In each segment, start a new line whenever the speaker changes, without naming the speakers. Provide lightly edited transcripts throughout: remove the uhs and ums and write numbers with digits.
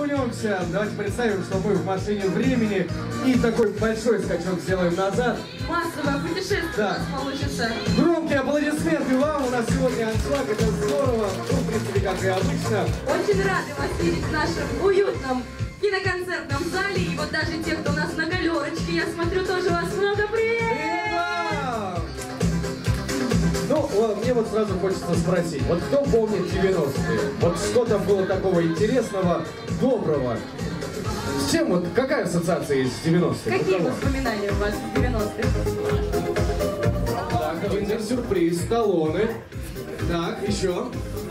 окунемся. Давайте представим, что мы в машине времени и такой большой скачок сделаем назад.
Массовое путешествие у нас получится.
Громкие аплодисменты вам. У нас сегодня аншлаг, это здорово. Ну, в принципе, как и обычно.
Очень рады вас видеть в нашем уютном киноконцертном зале. И вот даже те, кто у нас на галерочке, я смотрю, тоже вас много. Привет!
Ну, мне вот сразу хочется спросить, вот кто помнит 90-е? Вот что там было такого интересного, доброго? С чем вот, какая ассоциация из 90-х?
Какие воспоминания у вас из 90-х?
Так, киндер-сюрприз, Сталлоне. Так, еще.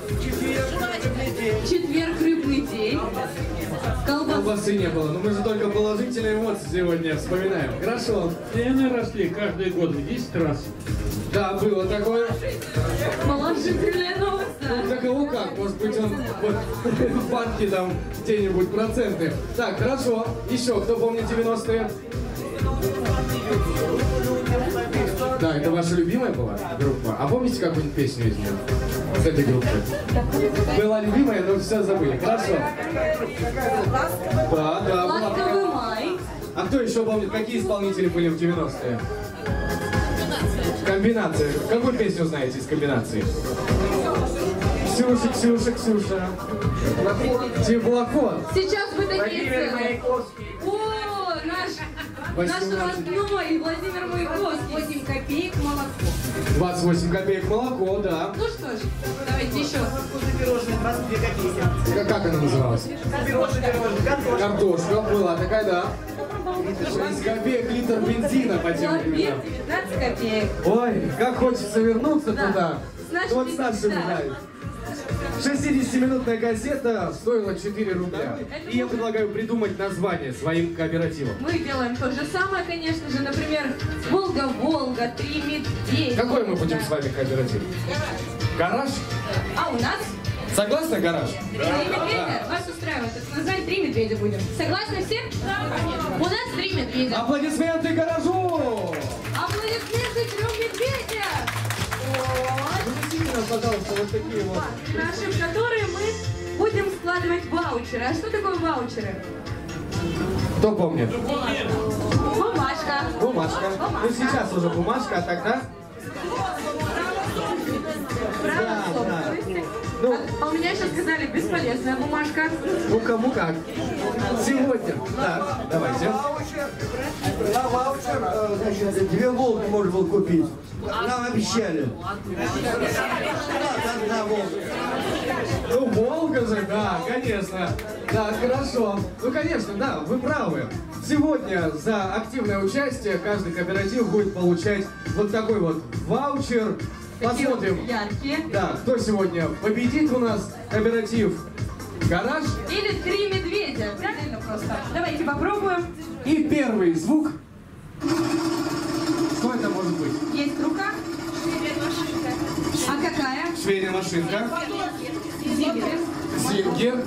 Четверг, рыбный день.
Колбасы не было, но мы же только положительные эмоции сегодня вспоминаем. Хорошо.
Цены росли каждый год в 10 раз.
Да, было такое.
Положительная новость, да.
Ну, для кого как, может быть он в банке там где-нибудь проценты. Так, хорошо. Еще, кто помнит 90-е? Да, это ваша любимая была группа? А помните какую-нибудь песню из нее? С этой группы? Была любимая, но все забыли. Хорошо. Да, да.
Ласковый май.
А кто еще помнит, какие исполнители были в 90-е? Комбинация. Какую песню знаете из комбинации? Ксюша, Ксюша, Ксюша. Теплоход.
Сейчас вы такие цены. О, наш родной Владимир Маяковский. 8 копеек молоко.
28 копеек молоко, да.
Ну что ж, давайте еще.
Как она называлась? Картошка была такая, да. 6 копеек литр бензина по тем временам.
19 копеек.
Ой, как хочется вернуться туда. Вот с нашим, да. 60-минутная газета стоила 4 рубля. И я предлагаю придумать название своим кооперативам.
Мы делаем то же самое, конечно же. Например, Волга-Волга, 3 медведя.
Какой мы будем с вами кооператив? Гараж?
А у нас?
Согласны, гараж?
3 медведя. Вас устраивает это название? 3 медведя будем. Согласны все? Да. У нас 3 медведя.
Аплодисменты гаражу!
Аплодисменты 3 медведя!
Принесите нам, пожалуйста, вот такие вот.
Наши, в которые мы будем складывать ваучеры. А что такое ваучеры?
Кто помнит?
Бумажка.
Бумажка. Ну сейчас уже бумажка, а тогда?
Правильно,
Да,
слово.
да.
То есть,
Ну.
а у меня сейчас сказали бесполезная бумажка.
Ну кому как. Сегодня. Так, давайте.
На ваучер, значит, 2 Волги можно было купить. Нам обещали. Одна Волга.
Ну, Волга же, да, конечно. Да, хорошо. Ну, конечно, да, вы правы. Сегодня за активное участие каждый кооператив будет получать вот такой вот ваучер. Посмотрим.
Яркие.
Да, кто сегодня победит у нас кооператив «Гараж».
Или 3 медведя. Правильно просто. Давайте попробуем.
И первый звук. Что это может быть?
Есть рука. А какая?
Швейная машинка.
Зингер.
Зингер.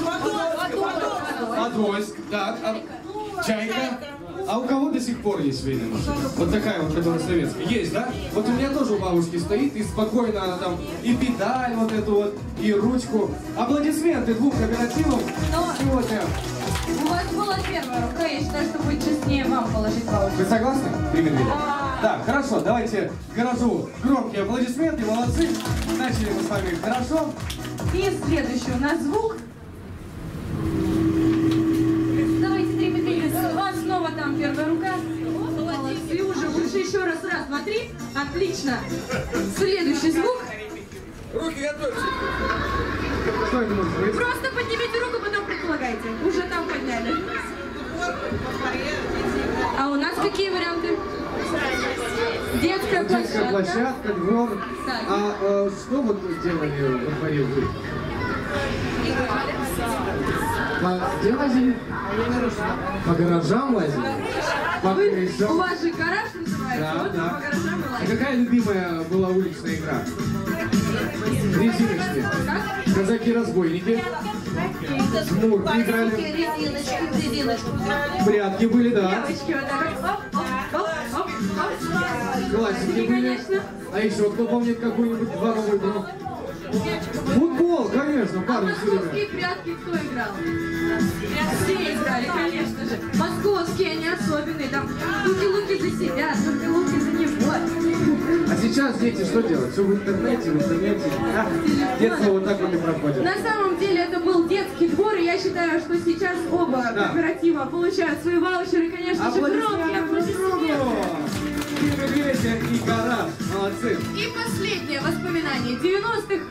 Подвойск. Так, чайка. А у кого до сих пор есть швейная машина? Вот такая вот, которая советская. Есть, да? Вот у меня тоже у бабушки стоит, и спокойно она там и педаль вот эту вот, и ручку. Аплодисменты 2 кооперативам сегодня.
У вас была первая рука. Я считаю, что будет честнее вам положить ваучер.
Вы согласны? 3 медведя. Так, хорошо, давайте гаражу громкие аплодисменты, молодцы. Начали мы с вами хорошо.
И следующий у нас звук. Давайте 3 медведя. У вас снова там первая рука. Молодцы уже. Лучше еще раз. Раз, два, 3. Отлично. Следующий звук.
Руки готовьте.
Что это может быть?
Просто поднимите руку, потом предполагайте. Уже там подняли. А у нас какие варианты? Детская
Детская площадка, двор.
Так.
А что вот делали во дворе вы? Где лазили? По гаражам лазили? По
Вы,
крышам?
у вас же гараж называется,
Да,
вот
да.
по гаражам и
А
лазите.
какая любимая была уличная игра? Резиночки. Казаки-разбойники. Жмур. Играли. Прятки были, да.
Девочки, вот так вот. Оп, оп, оп, оп, оп.
Классики были.
Конечно.
А еще кто помнит какую-нибудь дворовую игру? Футбол. футбол, конечно,
А
парни все время.
московские прятки кто играл? Все играли, конечно же. Московские, они особенные. Там туки-луки за себя, туки-луки за него.
А сейчас дети что делают? Все в интернете, А, детство вот так вот и проходит.
На самом деле это был детский двор, и я считаю, что сейчас оба кооператива получают свои ваучеры, конечно же, громкие аплодисменты.
И гараж, молодцы.
И последнее воспоминание 90-х.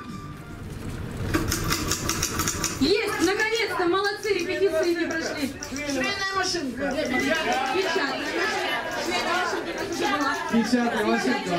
Есть, наконец-то, молодцы, репетиции не прошли. Швейная машинка. Печатная машинка.
Печатная машинка.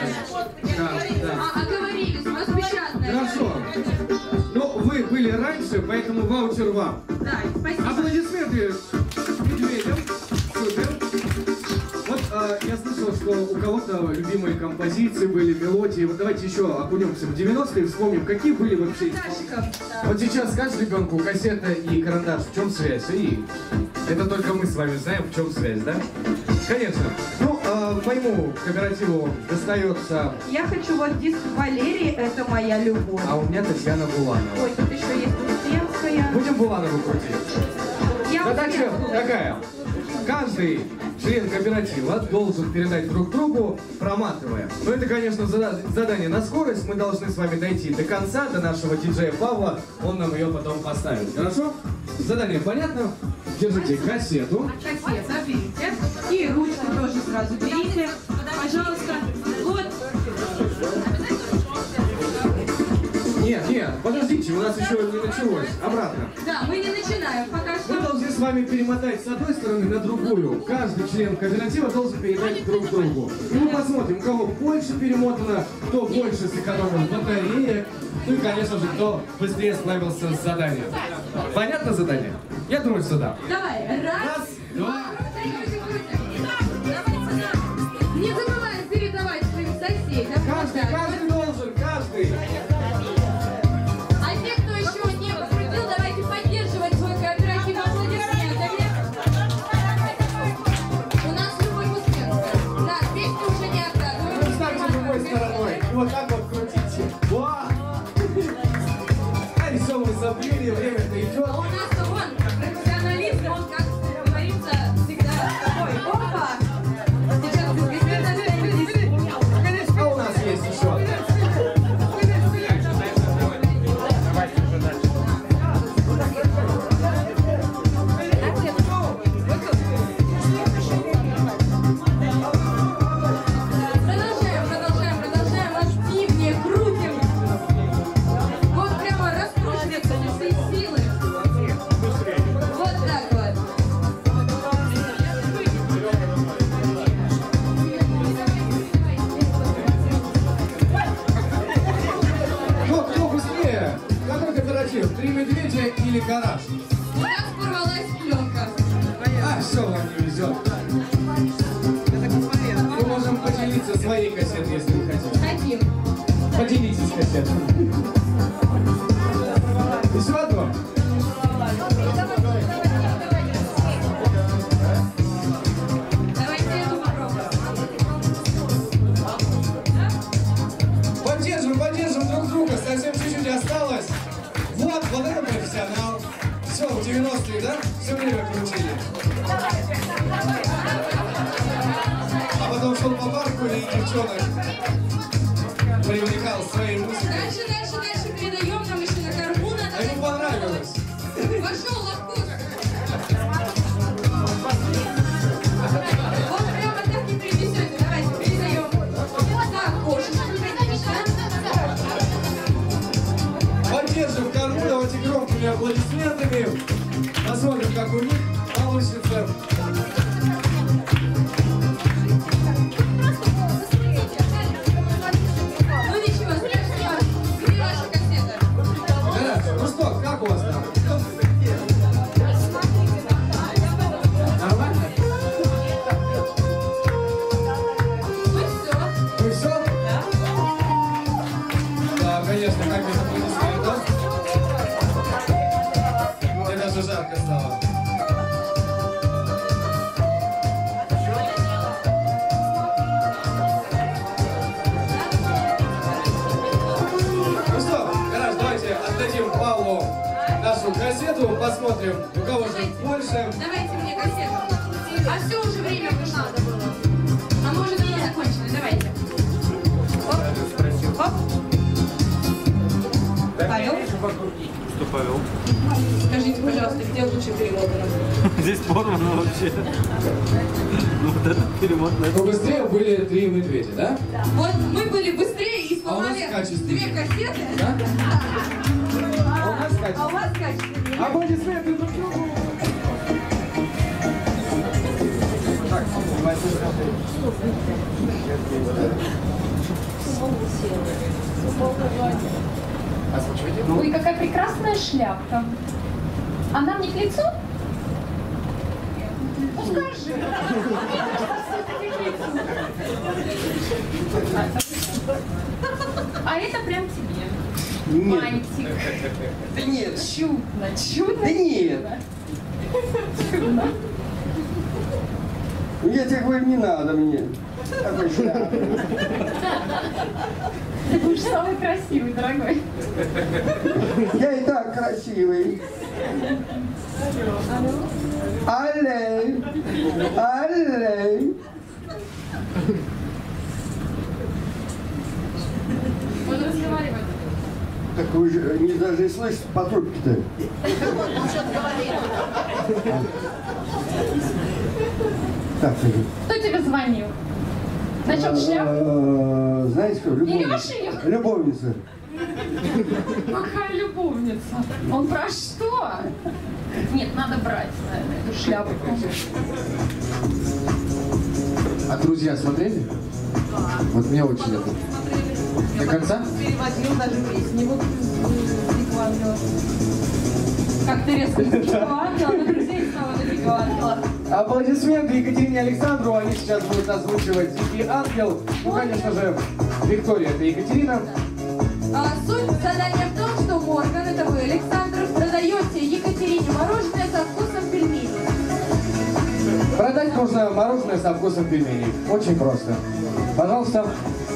А оговорились, у вас печатная.
Хорошо. Ну, вы были раньше, поэтому ваучер вам.
Да, спасибо.
Аплодисменты медведям. Супер. Вот я слышал, что у кого-то любимые композиции были, мелодии. Вот давайте еще окунемся в 90-е и вспомним, какие были вообще. Вот сейчас скажешь ребенку, кассета и карандаш, в чем связь? И это только мы с вами знаем, в чем связь, да? Конечно. Ну, моему кооперативу достается...
Я хочу вот диск Валерии, это моя любовь.
А у меня Татьяна Буланова.
Ой, тут еще есть Успенская.
Будем Буланову крутить. Задача такая. Каждый член кооператива должен передать друг другу, проматывая. Но это, конечно, задание на скорость. Мы должны с вами дойти до конца, до нашего диджея Павла. Он нам ее потом поставит. Хорошо? Задание понятно? Держите кассету.
Кассета, берите. И ручку тоже сразу берите. Пожалуйста. Вот.
Нет, подождите, у нас еще не началось. Обратно.
Да, мы не начинаем пока что.
Мы должны с вами перемотать с одной стороны на другую. Каждый член кооператива должен передать друг другу. И мы посмотрим, у кого больше перемотано, кто больше сэкономил батареек. Ну и, конечно же, кто быстрее справился с заданием. Понятно задание? Я думаю, что да.
Давай. Раз,
два.
Не забываем передавать своим соседям.
Каждый должен, каждый.
А те, кто еще не покрутил, давайте поддерживать свой кооператив аплодисментами. У нас любой успех. Да, песню уже не откладываем.
Ставьте другой стороной. Вот так вот крутите. Вау! А еще мы забыли, время-то идет.
А у нас вон профессионализм, он, как говорится, всегда. Ой, опа! Сейчас вы
А у нас есть еще.
Продолжаем, активнее крутим. Вот прямо раскручивается со всей силы. Вот так вот.
Кто быстрее? Какой кооператив? Три медведя или гараж?
У нас порвалась пленка.
А, все вам не везет. Мы можем поделиться своей кассетой, если вы хотите.
Хотим.
Поделитесь кассетой. Еще одно?
Давайте эту попробуем.
Поддержим друг друга. Совсем чуть-чуть осталось. Вот это профессионал. Все, в 90-е, да? Все время крутили. А потом шел по парку и девчонок привлекал своей музыкой.
Дальше передаем нам еще на корму надо.
А ему понравилось.
Пошел лохкус. Вот прямо так и принесете. Давайте передаем. Так, кошечку, конечно.
Поддержим корму, давайте громкими аплодисментами. Посмотрим, как у них получится.
Ну ничего, страшного. Где ваша кассета?
Хорошо. Ну что, как у вас там? Нормально?
Ну все.
Ну все? Да, конечно, как это аплодисменты, да? Мне даже жарко стало. посмотрим, у кого же больше.
Давайте мне кассету. А все уже время вышло. А мы уже давно закончили. Давайте. Оп. Оп. Павел?
Что, Павел?
Скажите, пожалуйста, где лучше перемотано?
Здесь порвано вообще. Ну вот этот перемотан.
Но быстрее были 3 медведя, да?
Вот мы были быстрее и
А у нас
сломали
качественнее.
2 кассеты.
Да? А у нас
А у
качество.
вас качественнее.
Аплодисменты друг другу.
Ой, какая прекрасная шляпка. Она мне к лицу? Ну скажи. А это прям тебе.
Нет.
Мальчик.
Да нет.
Чудно, чудно.
Да нет.
Чудно.
Я тебе говорю, не надо мне. Такой шляпы.
Ты будешь самый красивый, дорогой.
Я и так красивый. Аллей. Аллей.
Он разговаривает.
Так вы же не даже и слышите по трубке-то. Так,
Кто тебе звонил? Насчет шляпы?
знаете что,
Берешь ее?
Любовница.
Какая любовница? Он про что? Нет, надо брать, наверное, эту шляпку.
А друзья смотрели? Вот мне очень это. До конца?
Переводил даже песни. Вот Дикого ангела.
Как ты резко Дикого ангела, на друзей снова на Дикого ангела.
Аплодисменты Екатерине Александру. Они сейчас будут озвучивать «Дикий ангел». Ну, конечно же, Виктория — это Екатерина.
Суть задания в том, что Морган, это вы, Александр, продаете Екатерине мороженое со вкусом пельменей.
Продать можно мороженое со вкусом пельменей. Очень просто. Пожалуйста.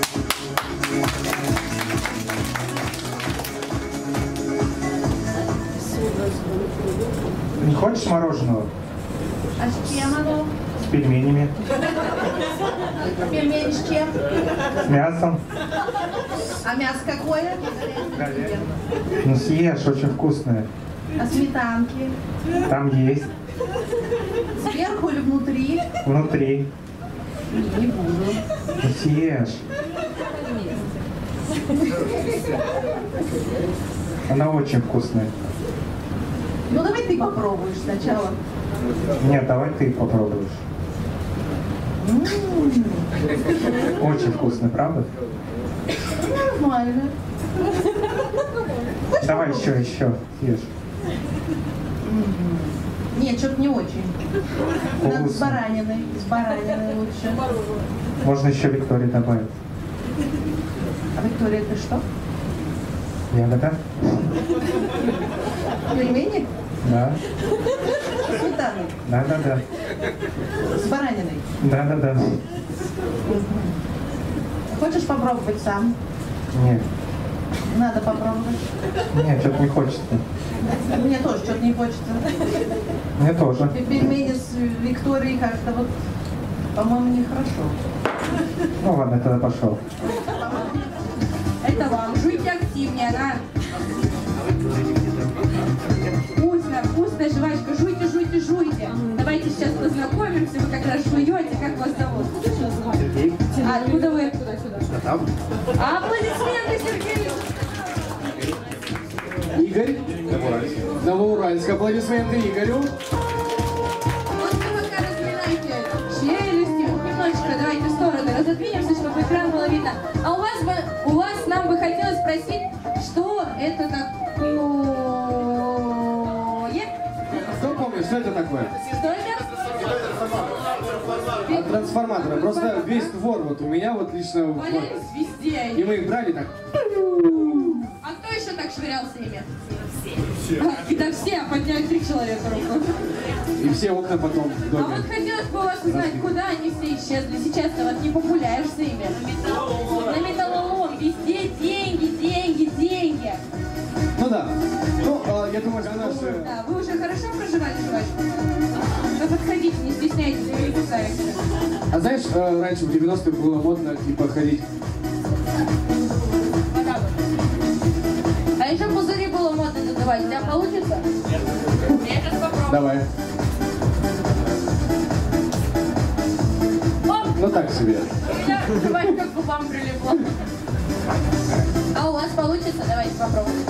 Не хочешь мороженого?
А с чем оно?
С пельменями,
Пельмени с чем?
с мясом.
А мясо какое?
Ну съешь, очень вкусное.
А сметанки?
Там есть,
Сверху или внутри?
внутри.
Не буду.
Ну съешь. Она очень вкусная.
Ну давай ты попробуешь сначала.
Нет, давай ты попробуешь. Очень вкусно, правда?
Нормально.
Давай еще съешь.
Нет, что-то не очень. Надо с
Вкусно.
бараниной. С бараниной лучше.
Можно еще Виктории добавить.
А Виктория, это что?
Ягода?
Пельмени?
Да.
С сметаной.
Да.
С бараниной.
Да.
Хочешь попробовать сам?
Нет.
Надо попробовать.
Нет, что-то не хочется.
Мне тоже что-то не хочется.
Мне тоже.
И пельмени с Викторией как-то вот, по-моему, нехорошо.
Ну ладно, тогда пошел.
Это вам. Жуйте активнее, да? Вкусная жвачка. Жуйте. Давайте сейчас познакомимся. Вы как раз жуете. Как вас зовут? А откуда вы? Аплодисменты, Сергей!
Игорь. Новоуральск. Аплодисменты Игорю.
Вот вы пока разминайте челюсти. Немножечко давайте в стороны разодвинемся, чтобы экран было видно. А у вас нам бы хотелось спросить, что это такое?
Кто помнит, что это такое?
Что это?
От трансформатора. Просто весь двор вот у меня вот лично. Вот.
Валялись везде.
И мы их брали так.
А кто еще так швырялся ими? Все. Да все, подняли 3 человека руку.
И все окна потом в
А
доме.
вот хотелось бы у вас узнать, куда они все исчезли. Сейчас-то вот не погуляешься ими. На металлолом. Везде деньги.
Ну да. Ну, я Я думаю, что наши...
Да, вы уже хорошо проживали жвачку? Вы подходите, не стесняйтесь, не кусаете.
А знаешь, раньше в 90-х было модно, типа, ходить...
А еще пузыри было модно надавать. У тебя получится? Я сейчас попробую.
Давай.
Оп!
Ну так себе.
У меня жвачка к губам прилипла. А у вас получится? Давайте попробуем.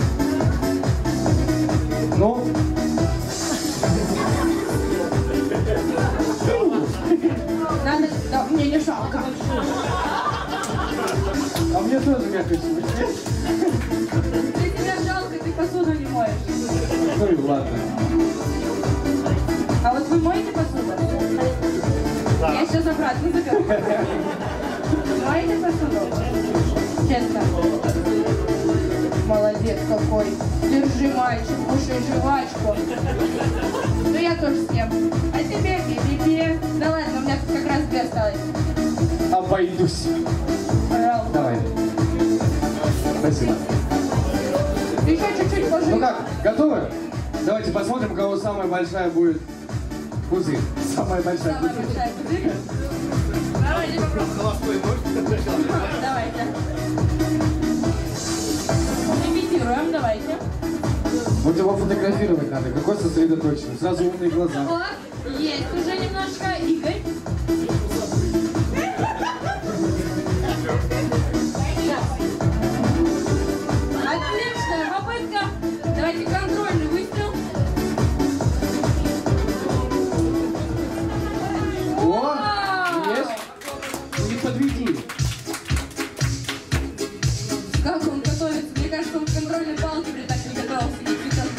Ну?
Надо... Да, мне не жалко.
А мне тоже как-то смешно.
Ты тебя жалко, ты посуду не моешь.
Ну и ладно.
А вот вы моете посуду? Да. Я сейчас обратно заберу. Моете посуду? Честно. Молодец какой. Держи, мальчик, кушай жвачку. Ну я тоже съем. А тебе пи-пи-пи. Да ладно, у меня тут как раз 2 осталось.
Обойдусь.
Пожалуйста.
Давай. Спасибо.
Еще чуть-чуть поживи.
Ну как, готовы? Давайте посмотрим, у кого самая большая будет пузырь. Самая большая
Самая
пузырь.
большая пузырь. Давайте попробуем. Давайте. Имитируем, давайте.
Вот его фотографировать надо. Какой сосредоточенный. Сразу умные глаза.
Вот, есть уже немножко. Игорь. Отличная попытка. Давайте контрольный выстрел.
О, есть. Не подведи.
Как он готовится? Мне кажется, он к контрольной палке так не готовился. И сейчас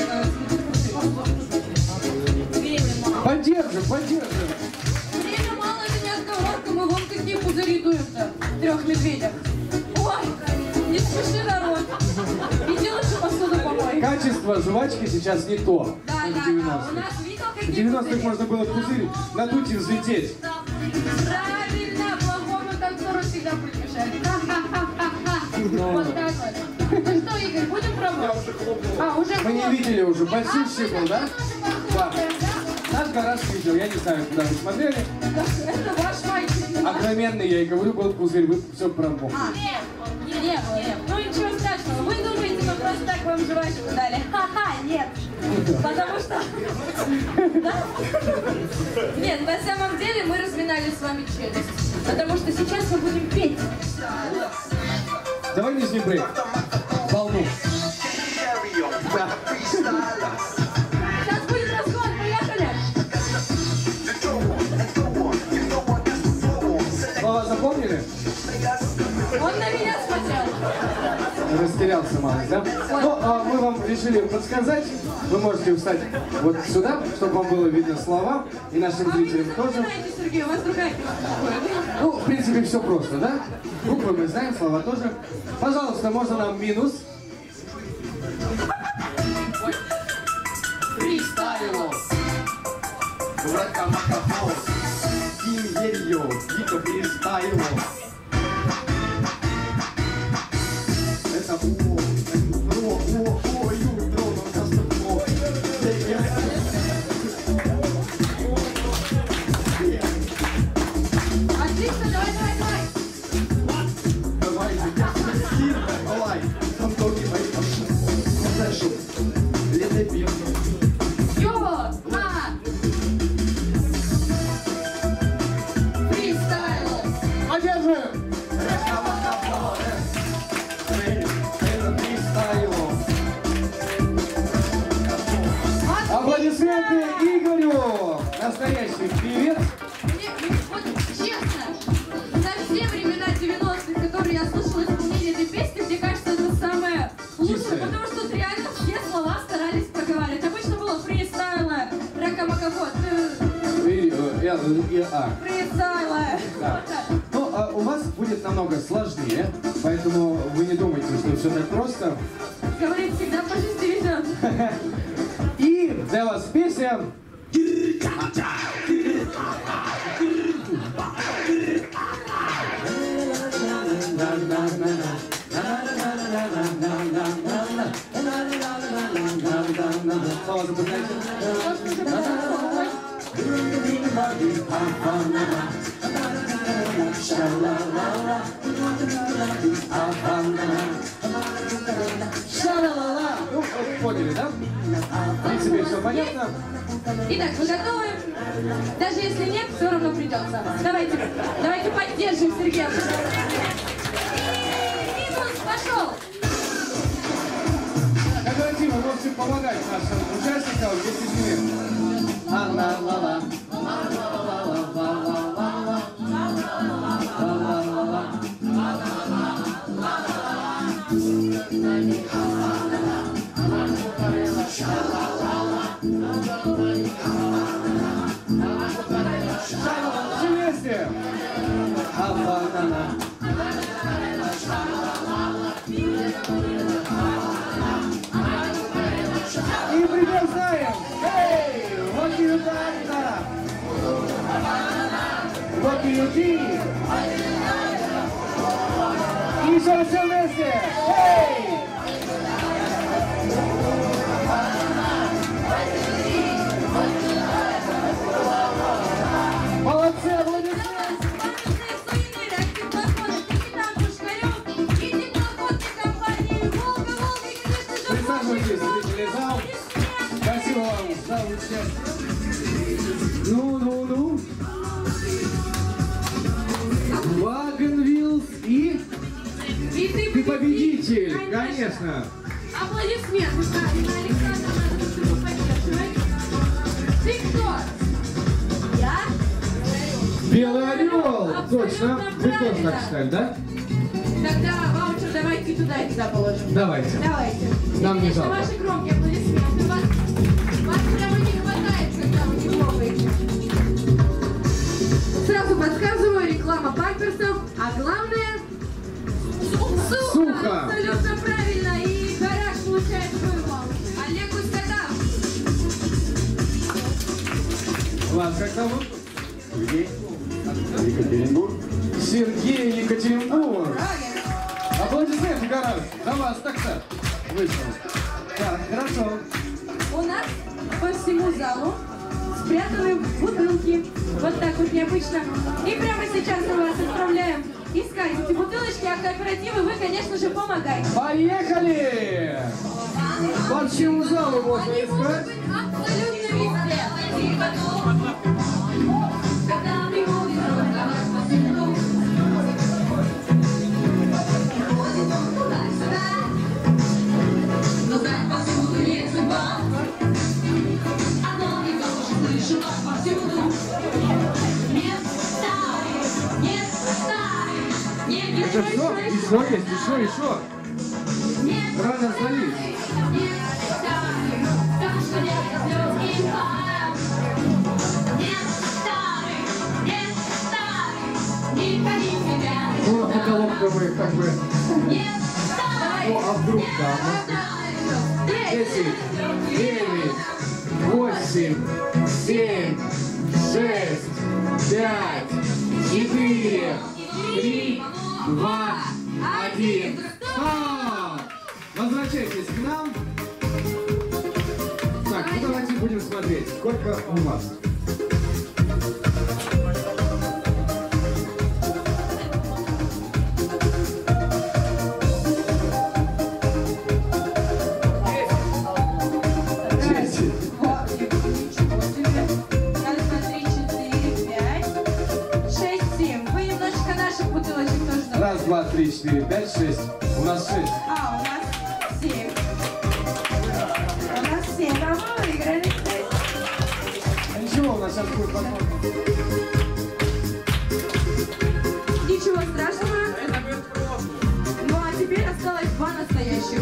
готовится. Время мало.
Поддержим, поддержим.
Время мало, это не отговорка. Мы вон какие пузыри дуем-то. 3 медведях. Ой, не спеши, народ. Иди лучше посуду помой.
Качество жвачки сейчас не то,
Да,
как в
да, да. У
90-х.
нас видел,
В
какие
90-х
пузыри?
можно было пузырь надуть и взлететь.
Правильно, плохому танцору всегда помешает. Ха-ха-ха-ха-ха.
Ну.
Вот так вот. Ну что, Игорь, будем пробовать? Уже
Мы не
хлопнул.
видели уже. Большущий был, да? Да.
Да?
Наш раз видел. Я не знаю, куда вы смотрели.
Это ваш мальчик. не ваш.
Огроменный, я и говорю, был пузырь. Вы все промок.
Не было, нет. Ну ничего страшного. Вы думаете, мы просто так вам жвачку дали? Ха-ха, нет. Потому что... Да? Нет, на самом деле мы разминали с вами челюсть. Потому что сейчас мы будем петь.
Давай нижний брейк. Волну. Да.
Сейчас будет разгон, поехали.
Слова запомнили?
Он на меня смотрел.
Растерялся малость, да? Ну, мы вам решили подсказать. Вы можете встать вот сюда, чтобы вам было видно слова. И нашим
А вы не
зрителям тоже.
запоминаете, Сергей, у вас другая песня.
Ну, в принципе, все просто, да? Буквы мы знаем, слова тоже. Пожалуйста, можно нам минус?
Фристайло. Ракамакафо. Ким-ерьё. Дико фристайло. Это
Отлично, давай, давай, давай.
давай, давай. Там только мои хорошо. Это пиво.
Фристайл.
Поддерживаем!
Это фристайло.
Аплодисменты Игорю! Настоящий певец.
Мне, вот честно, за все времена 90-х, которые я слушала исполнение этой песни, мне кажется, это самое лучшее,
Чистое.
потому что тут реально все слова старались проговаривать. Обычно было фристайла, ракамакафот, фристайла.
Да.
Вот так.
Ну, у вас будет намного сложнее, поэтому вы не думайте, что все так просто.
Говорит, всегда по жизни везет.
И для вас песня... Слова запоминайте. Ша-ла-ла-ла. Ну, поняли, да? В принципе, все понятно.
Итак, вы готовы? Даже если нет, все равно придется. Давайте поддержим Сергея. Минус пошел.
Корпоративы можете помогать нашим участникам вместе с ними. А-ла-ла-ла. Все вместе. А-ла-ла-ла. И придем знаем. Эй, what do you got? What do you do? И еще раз все вместе. Эй! Молодцы, аплодисменты! Присаживайтесь, зрители зал. Спасибо вам за участие. Ну. Вагонвилс и ты победитель, конечно.
Аплодисменты, правильно, Александр, надо чтобы поддерживать. Ты кто? Я?
Белый орел,
Абсолютно
точно. Вы тоже
правильно.
так считали, да?
Тогда ваучер давайте туда и туда положим.
Давайте. Нам не жалко.
Ваши громкие аплодисменты. Вас прямо не хватает, когда вы не хлопаете. Сразу подсказываю, реклама памперсов, а главное сухо. Абсолютно правильно. И гараж получает свой балл. Олег Устатов.
Вас как зовут?
Екатеринбург.
Сергей Екатеринбург. Аплодисменты, гараж. За вас так-то вышел. Так, хорошо.
У нас по всему залу спрятаны бутылки. Вот так вот необычно. И прямо сейчас мы вас отправляем искать эти бутылочки, а кооперативы вы, конечно же, помогаете.
Поехали! По всему залу можно
Они могут
искать.
быть абсолютно везде. Когда приходит рука по свету, но знать повсюду не судьба. Оно и тоже слышит повсюду. Нет старых, нет старых, нет героев.
Это все? Еще есть, еще. Рано сдались.
Нет старых, так что нет слез и пар. Нет старых, не ходи себя.
Ну, на колонку мы как бы...
Нет старых,
Ну, а вдруг, да? 10, 9, 8, 7, 6, 5, 4, 3, 2, 1. Стоп! Возвращайтесь к нам. Так, ну давайте будем смотреть, сколько у вас. Раз, два, три, четыре, пять, шесть. У нас 6.
А, у нас 7. У нас 7, а мы выиграли 6.
Ничего, у нас сейчас будет подход.
Ничего страшного. Ну а теперь осталось 2 настоящих.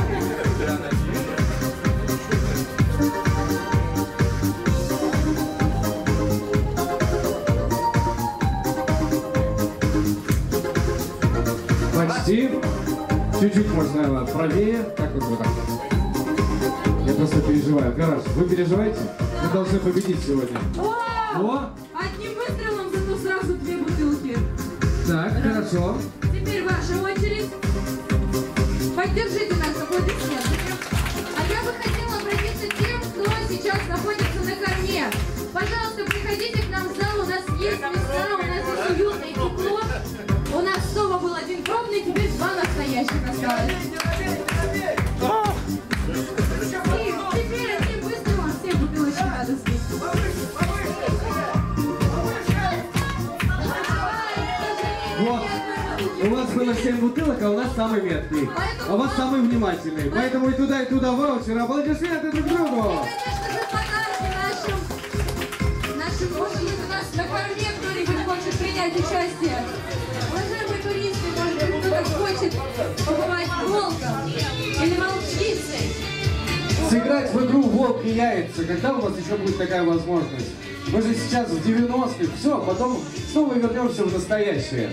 Почти. Чуть-чуть можно правее. Так вот так. Я просто переживаю. Гараж, вы переживаете? Вы должны победить сегодня.
О! Одним выстрелом зато сразу 2 бутылки.
Так, хорошо.
Теперь ваша очередь. Поддержите нас аплодисментами. А я бы хотела обратиться к тем, еще красавец. Теперь одним выстрелом все бутылочки надо сбить.
Вот. У вас было 7 бутылок, а у нас самый меткий. А у вас самый внимательный. Поэтому и туда ваучер. Аплодисменты друг другу.
Может быть, у нас на корме кто-нибудь хочет принять участие? Уважаемые туристы, может быть, кто-то хочет побывать волком или волчицей?
Сыграть в игру «Волк и яйца». Когда у вас еще будет такая возможность? Мы же сейчас в 90-х. Все, потом снова вернемся в настоящее.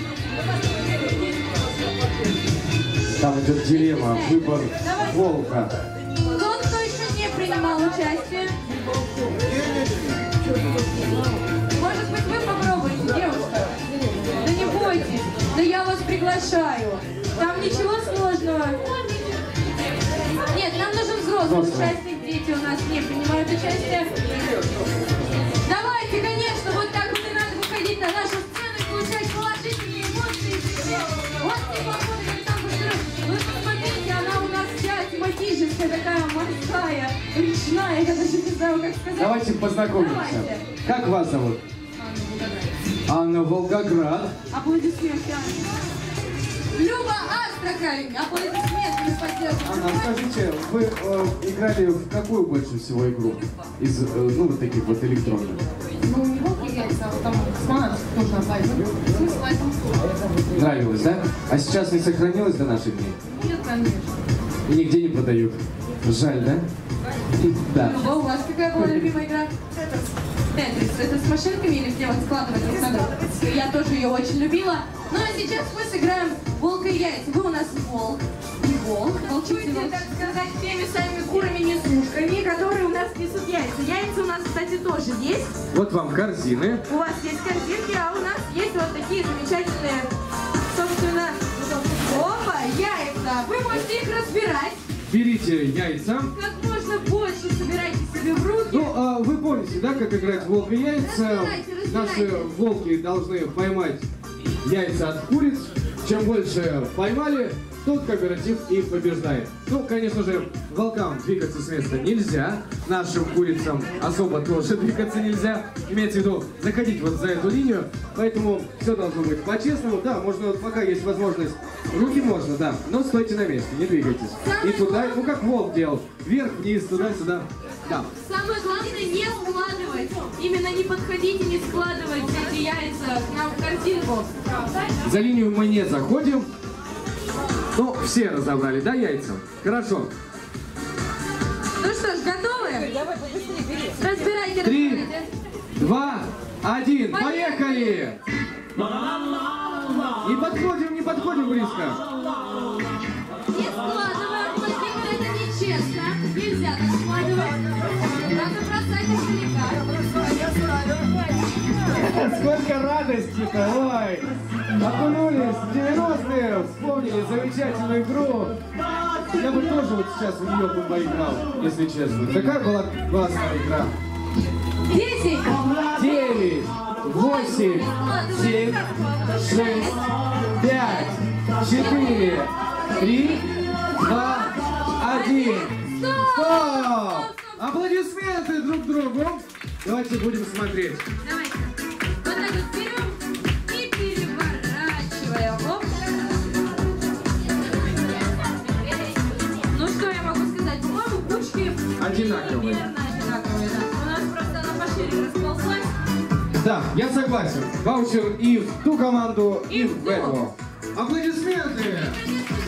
Там идет дилемма, выбор волка.
Тот, кто еще не принимал участие? Может быть, вы попробуете, девушка? Да не бойтесь, да я вас приглашаю. Там ничего сложного. Нет, нам нужен взрослый участник. Дети у нас не принимают участие. Давайте, конечно, вот так вот и надо выходить на нашу сцену и получать положительные эмоции. Вот Степахода, как там Башкиров. Вы посмотрите, она у нас вся тематическая, такая морская, речная, я даже не знаю, как сказать.
Давайте познакомимся.
Давайте.
Как вас зовут? Анна Волгоград.
Аплодисменты. Люба Астрахань. Аплодисменты не поддерживают.
Анна, скажите, вы играли в какую больше всего игру? Из, ну, вот таких вот электронных.
Ну, не волк и яйца, а там космонавт тоже нравится. Смысл в этом.
Нравилось, да? А сейчас не сохранилось до наших дней?
Нет, конечно.
И нигде не продают. Жаль, да? Да.
Люба, у вас какая была любимая игра? Тетрис. Это с машинками или где вот складывать друг на друга? Я тоже ее очень любила. Ну а сейчас мы сыграем волка и яйца. Вы у нас волк. Не волк. Волчица, так сказать, теми самыми курами-несушками, которые у нас несут яйца. Яйца у нас, кстати, тоже есть.
Вот вам корзины.
У вас есть корзинки, а у нас есть вот такие замечательные, собственно, опа, яйца. Вы можете их разбирать.
Берите яйца.
Как можно больше собирайте себе в руки.
Ну, вы помните, да, как играть в волк и яйца?
Разбирайте.
Наши волки должны поймать яйца от куриц. Чем больше поймали, тот кооператив и побеждает. Ну, конечно же, волкам двигаться с места нельзя. Нашим курицам особо тоже двигаться нельзя. Имеется в виду заходить вот за эту линию. Поэтому все должно быть по-честному. Да, можно, вот пока есть возможность, руки можно, да, но стойте на месте, не двигайтесь. И туда, ну как волк делал, вверх-вниз, туда-сюда. Да.
Самое главное не складывать. Именно не подходите, не складывать эти яйца к нам в корзинку.
За линию мы не заходим. Ну, все разобрали, да, яйца? Хорошо.
Ну что ж, готовы? Давай, побыстрее, бери. Разбирайте,
3,
разбирайте.
2, 1, поехали! Не подходим близко.
Не складываем, Владимир, это нечестно. Нельзя так складывать. Надо бросать издалека.
Сколько радости-то, ой! Окунулись в 90-е, вспомнили замечательную игру. Я бы тоже вот сейчас в нее бы поиграл, если честно. Такая была классная игра.
10,
9, 8, 7, 6, 5, 4, 3, 2, 1. Стоп! Аплодисменты друг другу. Давайте будем смотреть.
давайте. Вот так вот берем и переворачиваем. Оп. Ну что я могу сказать? По-моему, кучки
Одинаковые.
примерно одинаковые, да. У нас просто она пошире расползлась.
Да, я согласен. Ваучер и в ту команду, и в
в ту.
эту. Аплодисменты!